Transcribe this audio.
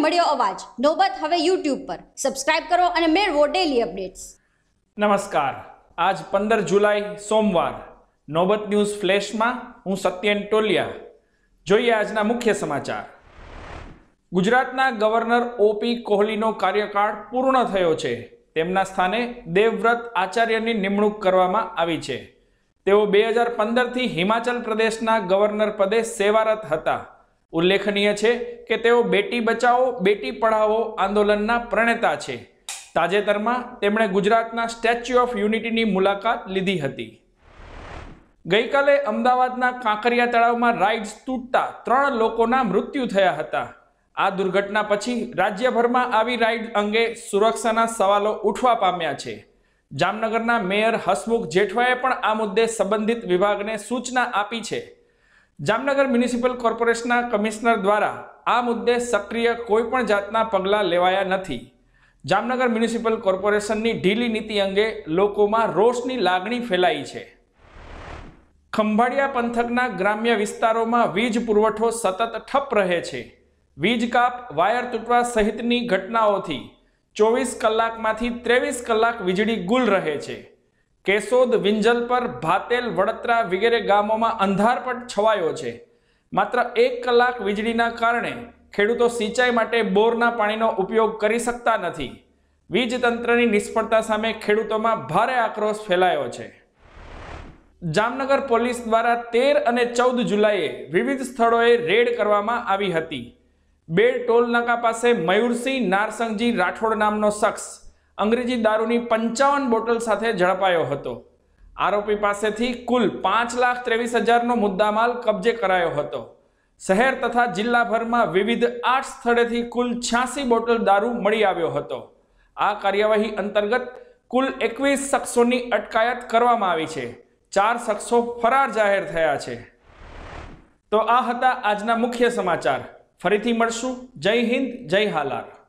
મળ્યો અવાજ. નોબત હવે YouTube પર. સબસ્ક્રાઇબ કરો અને મેળવો ડેલી અપડેટ્સ. નમસ્કાર. આજ 15 જુલાઈ સોમવાર. નોબત ન્યૂઝ ફ્લેશમાં હું સત્યન ટોલિયા. જોઈએ આજના મુખ્ય સમાચાર. ગુજરાતના ગવર્નર ઓપી કોહલીનો કાર્યકાળ પૂર્ણ થયો છે. તેમના સ્થાને દેવવ્રત આચાર્યની નિમણૂક કરવામાં આવી છે. તેઓ 2015થી હિમાચલ પ્રદેશના ગવર્નર પદે સેવારત હતા. ઉલ્લેખનીય છે કે તેઓ બેટી બચાવો બેટી પઢાઓ આંદોલનના પ્રણેતા છે. તાજેતરમાં તેમણે ગુજરાતના સ્ટેચ્યુ ઓફ યુનિટીની મુલાકાત લીધી હતી. ગઈકાલે અમદાવાદના કાંકરિયા તળાવમાં રાઇડ્સ તૂટતા 3 લોકોના મૃત્યુ થયા હતા. આ દુર્ઘટના પછી રાજ્યભરમાં આવી રાઇડ અંગે સુરક્ષાના સવાલો ઉઠવા પામ્યા છે. જામનગરના મેયર હસમુખ જેઠવાએ પણ આ મુદ્દે સંબંધિત વિભાગને સૂચના આપી છે. જામનગર મ્યુનિસિપલ કોર્પોરેશનના કમિશનર દ્વારા આ મુદ્દે સક્રિય કોઈ પણ જાતના પગલાં લેવાયા નથી. જામનગર મ્યુનિસિપલ કોર્પોરેશનની ઢીલી નીતિ અંગે લોકોમાં રોષની લાગણી ફેલાઈ છે. ખંભાળિયા પંથકના ગ્રામ્ય વિસ્તારોમાં વીજ પુરવઠો સતત ઠપ રહે છે. વીજ કાપ, વાયર તૂટવા સહિતની ઘટનાઓથી 24 કલાકમાંથી 23 કલાક વીજળી ગુલ રહે છે. કેશોદ, વિંજલપર, ભાતેલ, વડોદરા વગેરે ગામોમાં અંધારપટ છવાયો છે. માત્ર 1 કલાક વીજળીના કારણે ખેડૂતો સિંચાઈ માટે બોરના પાણીનો ઉપયોગ કરી શકતા નથી. વીજ તંત્રની નિષ્ફળતા સામે ખેડૂતોમાં ભારે આક્રોશ ફેલાયો છે. જામનગર પોલીસ દ્વારા 13 અને 14 જુલાઈએ વિવિધ સ્થળોએ રેડ કરવામાં આવી હતી. બેડ ટોલ નાકા પાસે મયુરસિંહ નારસંગજી રાઠોડ નામનો શખ્સ અંગ્રેજી દારૂની 55 બોટલ સાથે ઝડપાયો હતો. આરોપી પાસેથી કુલ 5,23,000નો મુદ્દામાલ કબજે કરાયો હતો. શહેર તથા જિલ્લાભરમાં વિવિધ 8 સ્થળેથી કુલ 86 બોટલ દારૂ મળી આવ્યો હતો. આ કાર્યવાહી અંતર્ગત કુલ 21 શખ્સોની અટકાયત કરવામાં આવી છે. 4 શખ્સો ફરાર જાહેર થયા છે. તો આ હતા આજના મુખ્ય સમાચાર. ફરીથી મળશું. જય હિન્દ, જય હાલાર.